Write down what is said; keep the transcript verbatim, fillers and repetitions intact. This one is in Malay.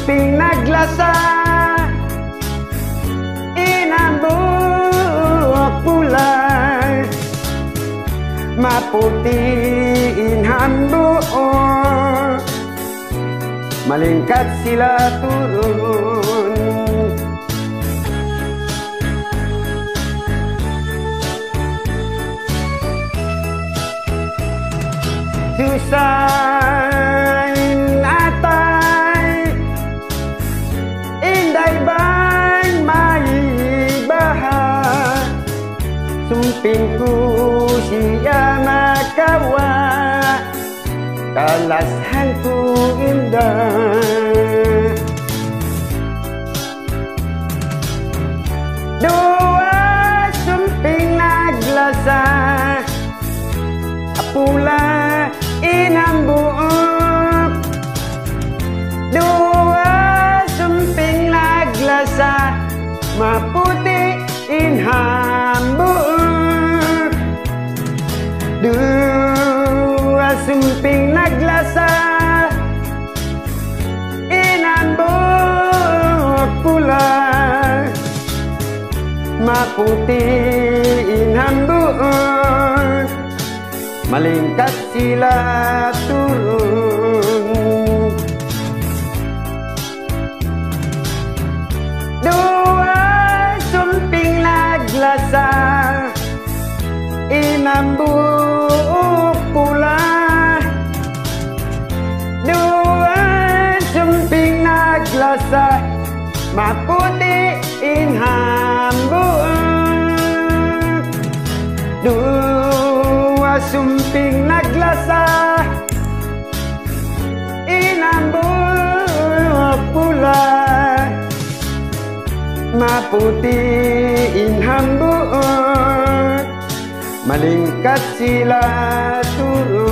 sumping naglasa, inambuk pula, maputiin hambuk, malingkat sila turun. Susain atay, inday bang maibaha, sumping ku siya makawa, kalashan ku indah. Dua sumping naglasa, pula inambuk. Dua sumping naglasa, maputiin hambuk. Dua sumping naglasa, inambuk pula, maputiin hambuk, malingkat sila turun. Dua sumping naglasa, inambuk pula. Dua sumping naglasa, maputiin hambuk. Dua sumping naglasa, inambuk pula, maputiin hambuk, malingkat sila turun.